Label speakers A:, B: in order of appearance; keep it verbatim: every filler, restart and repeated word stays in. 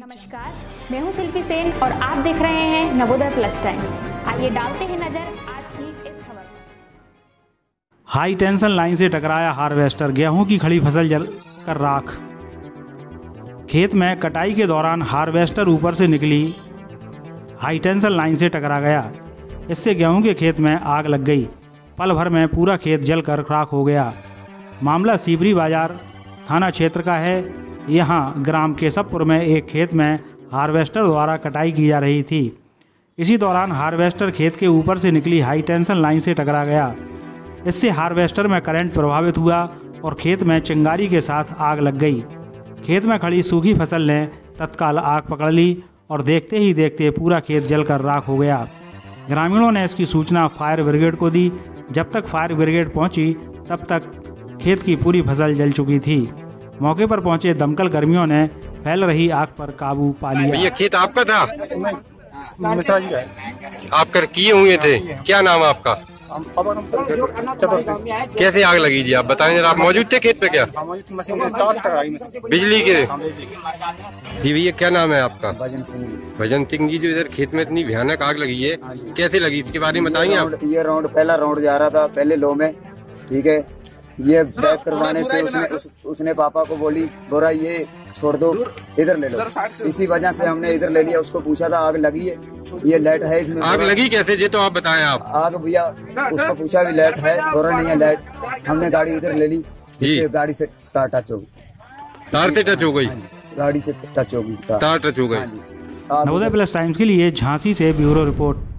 A: नमस्कार, मैं हूं शिल्पी सेन और आप देख रहे हैं नवोदय प्लस टाइम्स। आइए डालते हैं नजर आज की इस खबर पर।
B: हाई टेंशन लाइन से टकराया हार्वेस्टर, गेहूं की खड़ी फसल जल कर राख। खेत में कटाई के दौरान हार्वेस्टर ऊपर से निकली हाई टेंशन लाइन से टकरा गया। इससे गेहूं के खेत में आग लग गई। पल भर में पूरा खेत जलकर राख हो गया। मामला सीवरी बाजार थाना क्षेत्र का है। यहाँ ग्राम केशवपुर में एक खेत में हार्वेस्टर द्वारा कटाई की जा रही थी। इसी दौरान हार्वेस्टर खेत के ऊपर से निकली हाई टेंशन लाइन से टकरा गया। इससे हार्वेस्टर में करंट प्रभावित हुआ और खेत में चिंगारी के साथ आग लग गई। खेत में खड़ी सूखी फसल ने तत्काल आग पकड़ ली और देखते ही देखते पूरा खेत जलकर राख हो गया। ग्रामीणों ने इसकी सूचना फायर ब्रिगेड को दी। जब तक फायर ब्रिगेड पहुंची तब तक खेत की पूरी फसल जल चुकी थी। मौके पर पहुंचे दमकल कर्मियों ने फैल रही आग पर काबू पा लिया।
C: ये खेत आपका था? आप कर किए हुए थे, क्या नाम है आपका? कैसे आग लगी जी, आप बताएं जरा। आप मौजूद थे खेत पे क्या? बिजली के? जी भैया, क्या नाम है आपका? भजन सिंह जी। जो इधर खेत में इतनी भयानक आग लगी है, कैसे लगी, इसके बारे में बताएंगे आप?
D: ये राउंड पहला राउंड जा रहा था पहले लो में, ठीक है। ये बैक करवाने से उसने उस, उसने पापा को बोली, बोरा ये छोड़ दो, इधर ले लो। इसी वजह से हमने इधर ले लिया। उसको पूछा था आग लगी है, ये लाइट है इसमें।
C: आग लगी कैसे ये तो आप बताएं आप।
D: आग भैया उसको पूछा भी लाइट है, बोरा नहीं है लाइट। हमने गाड़ी इधर ले ली जी। गाड़ी से तार टच हो गई।
C: तार से टच हो गई?
D: गाड़ी से टच हो गई,
C: तार टच हो गई।
B: नवोदय प्लस टाइम्स के लिए झांसी से ब्यूरो रिपोर्ट।